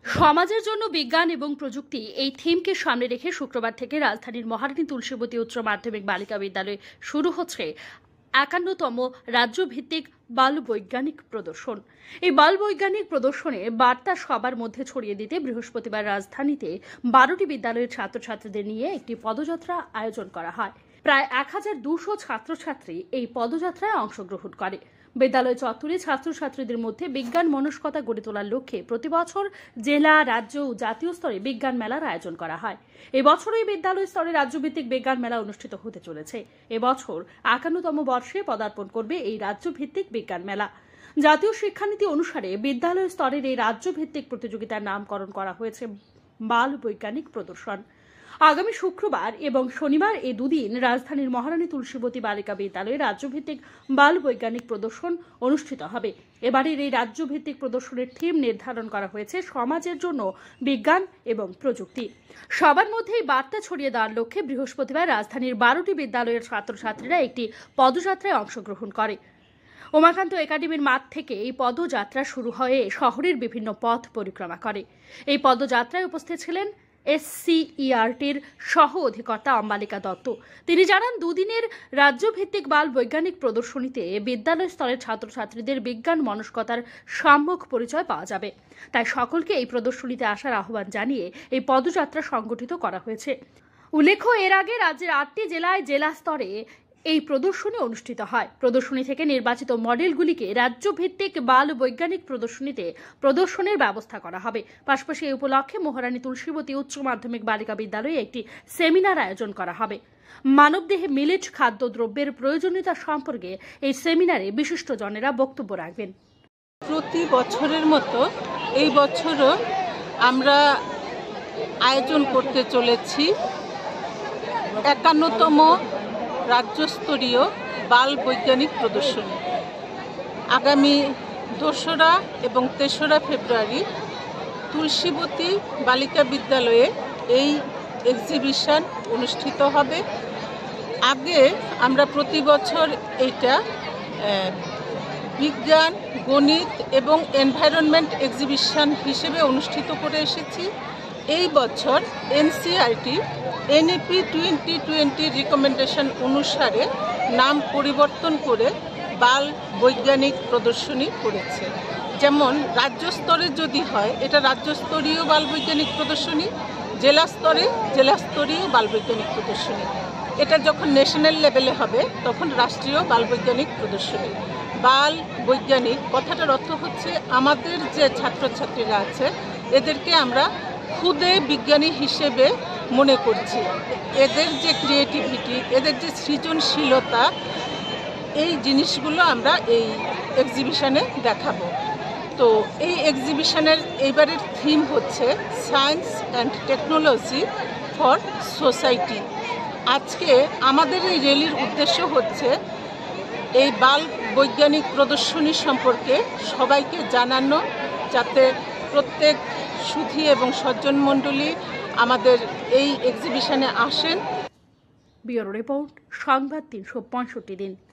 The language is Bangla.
সমাজের জন্য বিজ্ঞান এবং প্রযুক্তি এই থিমকে সামনে রেখে শুক্রবার থেকে রাজধানীর মহারানী তুলসীবতী উচ্চ মাধ্যমিক বালিকা বিদ্যালয়ে শুরু হচ্ছে ৫১তম রাজ্যভিত্তিক বাল বৈজ্ঞানিক প্রদর্শন। এই বাল বৈজ্ঞানিক প্রদর্শনে বার্তা সবার মধ্যে ছড়িয়ে দিতে বৃহস্পতিবার রাজধানীতে ১২টি বিদ্যালয়ের ছাত্রছাত্রীদের নিয়ে একটি পদযাত্রা আয়োজন করা হয়। প্রায় ১২০০ ছাত্রছাত্রী এই পদযাত্রায় অংশগ্রহণ করে। বিদ্যালয় চত্বরে ছাত্রছাত্রীদের মধ্যে বিজ্ঞান মনস্কতা গড়ে তোলার লক্ষ্যে প্রতিবছর জেলা, রাজ্য ও জাতীয় স্তরে বিজ্ঞান মেলার আয়োজন করা হয়। এবছর এই বিদ্যালয় স্তরে রাজ্যভিত্তিক বিজ্ঞান মেলা অনুষ্ঠিত হতে চলেছে। এবছর ৫১তম বর্ষে পদার্পণ করবে এই রাজ্যভিত্তিক বিজ্ঞান মেলা। জাতীয় শিক্ষানীতি অনুসারে বিদ্যালয় স্তরের এই রাজ্যভিত্তিক প্রতিযোগিতার নামকরণ করা হয়েছে বাল বৈজ্ঞানিক প্রদর্শন। আগামী শুক্রবার এবং শনিবার এই দুদিন রাজধানীর মহারানী তুলসীবতী বালিকা বিদ্যালয়ে রাজ্যভিত্তিক বাল বৈজ্ঞানিক প্রদর্শন অনুষ্ঠিত হবে। এবারের এই রাজ্যভিত্তিক প্রদর্শনের থিম নির্ধারণ করা হয়েছে সমাজের জন্য বিজ্ঞান এবং প্রযুক্তি। সবার মধ্যেই বার্তা ছড়িয়ে দেওয়ার লক্ষ্যে বৃহস্পতিবার রাজধানীর ১২টি বিদ্যালয়ের ছাত্রছাত্রীরা একটি পদযাত্রায় অংশগ্রহণ করে। উমাকান্ত একাডেমির মাঠ থেকে এই পদযাত্রা শুরু হয়ে শহরের বিভিন্ন পথ পরিক্রমা করে। এই পদযাত্রায় উপস্থিত ছিলেন SCERTর সহ অধিকর্তা অম্বালিকা দত্ত। তিনি জানান, দুদিনের রাজ্যভিত্তিক বাল বৈজ্ঞানিক প্রদর্শনীতে বিদ্যালয় স্তরের ছাত্রছাত্রীদের বিজ্ঞান মনস্কতার সম্যক পরিচয় পাওয়া যাবে। তাই সকলকে এই প্রদর্শনীতে আসার আহ্বান জানিয়ে এই পদযাত্রা সংগঠিত করা হয়েছে। উল্লেখ্য, এর আগে রাজ্যের ৮টি জেলায় জেলা স্তরে এই প্রদর্শনী অনুষ্ঠিত হয়। প্রদর্শনী থেকে নির্বাচিত মডেলগুলিকে রাজ্যভিত্তিক বাল বৈজ্ঞানিক প্রদর্শনীতে প্রদর্শনের ব্যবস্থা করা হবে। পাশাপাশি এই উপলক্ষে মহারানী তুলসীবতী উচ্চ মাধ্যমিক বালিকা বিদ্যালয়ে একটি সেমিনার আয়োজন করা হবে। মানবদেহে মিলেট খাদ্যদ্রব্যের প্রয়োজনীয়তা সম্পর্কে এই সেমিনারে বিশিষ্টজনেরা বক্তব্য রাখবেন। প্রতি বছরের মতো এই বছরও আমরা আয়োজন করতে চলেছি ৫১তম রাজ্যস্তরীয় বাল বৈজ্ঞানিক প্রদর্শনী। আগামী ২রা এবং ৩রা ফেব্রুয়ারি তুলসীবতী বালিকা বিদ্যালয়ে এই এক্সিবিশন অনুষ্ঠিত হবে। আগে আমরা প্রতি বছর এইটা বিজ্ঞান, গণিত এবং এনভায়রনমেন্ট এক্সিবিশন হিসেবে অনুষ্ঠিত করে এসেছি। এই বছর NCERT NEP 2020 রিকমেন্ডেশন অনুসারে নাম পরিবর্তন করে বাল বৈজ্ঞানিক প্রদর্শনী করেছে। যেমন রাজ্য স্তরে যদি হয় এটা রাজ্যস্তরীয় বাল বৈজ্ঞানিক প্রদর্শনী, জেলা স্তরে জেলাস্তরীয় বাল বৈজ্ঞানিক প্রদর্শনী, এটা যখন ন্যাশনাল লেভেলে হবে তখন রাষ্ট্রীয় বাল বৈজ্ঞানিক প্রদর্শনী। বাল বৈজ্ঞানিক কথাটার অর্থ হচ্ছে আমাদের যে ছাত্রছাত্রীরা আছে এদেরকে আমরা খুদে বিজ্ঞানী হিসেবে মনে করছি। এদের যে ক্রিয়েটিভিটি, এদের যে সৃজনশীলতা, এই জিনিসগুলো আমরা এই এক্সিবিশনে দেখাবো। তো এই এক্সিবিশনের এইবারের থিম হচ্ছে science and technology for society. আজকে আমাদের এই র্যালির উদ্দেশ্য হচ্ছে এই বাল বৈজ্ঞানিক প্রদর্শনী সম্পর্কে সবাইকে জানানো, যাতে প্রত্যেক সুধী এবং সজ্জন মণ্ডলী আমাদের এই এক্সিবিশনে আসেন। ব্যুরো রিপোর্ট, সংবাদ ৩৬৫ দিন।